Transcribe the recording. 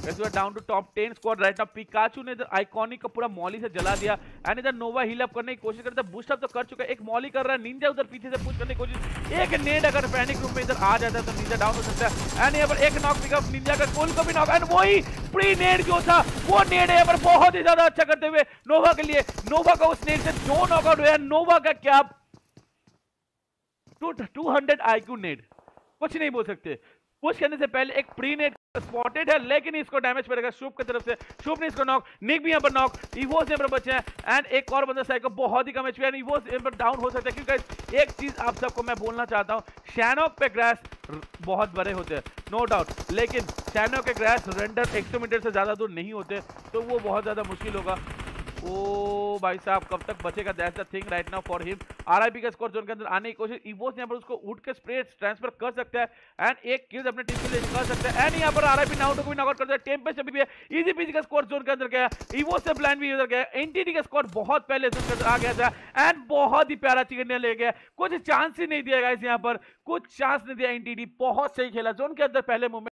Down to top 10 squad right now. Pikachu ने इधर iconic को पूरा मॉली से जला दिया एंड इधर नोवा हील अप करने की कोशिश करता है, बूस्ट अप तो कर चुका है, एक मॉली कर रहा है, निंजा उधर पीछे से पुश करने की कोशिश, एक नेड अगर पैनिक रूम में इधर आ जाता है तो निंजा डाउन हो सकता है एंड यहाँ पर एक नॉक पिकअप निंजा का, कोल को भी नॉक एंड वही प्री नेड जो था वो नेड है पर बहुत ही ज्यादा अच्छा करते हुए नोवा के लिए। नोवा का उस नेड से जो नॉकआउट हुआ, नोवा का क्या 200 आईक्यू नेड, कुछ नहीं बोल सकते। पुश करने से पहले एक प्री नेट स्पॉटेड है लेकिन इसको डैमेज पड़ेगा शुभ की तरफ से, शुभ ने इसको नॉक, निक भी यहाँ पर नॉक, इवोस यहाँ पर बचे हैं एंड एक और बंदा साइको बहुत ही कम एचपी है, इवोस यहाँ पर डाउन हो सकता है। क्योंकि एक चीज आप सबको मैं बोलना चाहता हूँ, शैनॉक पे ग्रास बहुत बड़े होते हैं नो डाउट, लेकिन शैनॉक के ग्रास रेंडर 100 मीटर से ज्यादा दूर नहीं होते तो वो बहुत ज्यादा मुश्किल होगा। ओ भाई साहब कब तक बचेगा, that's the thing right now for him. RIP का स्कोर जोन के अंदर आने की कोशिश, इवोस यहाँ पर उसको उठ के स्प्रे ट्रांसफर कर सकता है एंड एक किल अपने टीम के लिए कर सकता है एंड यहाँ पर आरआईपी नाउटो को भी नॉकआउट करता है। टेम्पेस्ट अभी भी है, इजी पीजी का स्कोर जोन के अंदर गया, इवोस से ब्लाइंड भी उधर गया, एनटीडी का स्कोर बहुत पहले जोन के अंदर आ गया था एंड बहुत ही प्यारा चिकन ले गया, कुछ चांस ही नहीं दिया गाइस, यहाँ पर कुछ चांस नहीं दिया एनटीडी, बहुत सही खेला जोन के अंदर पहले मोमेंट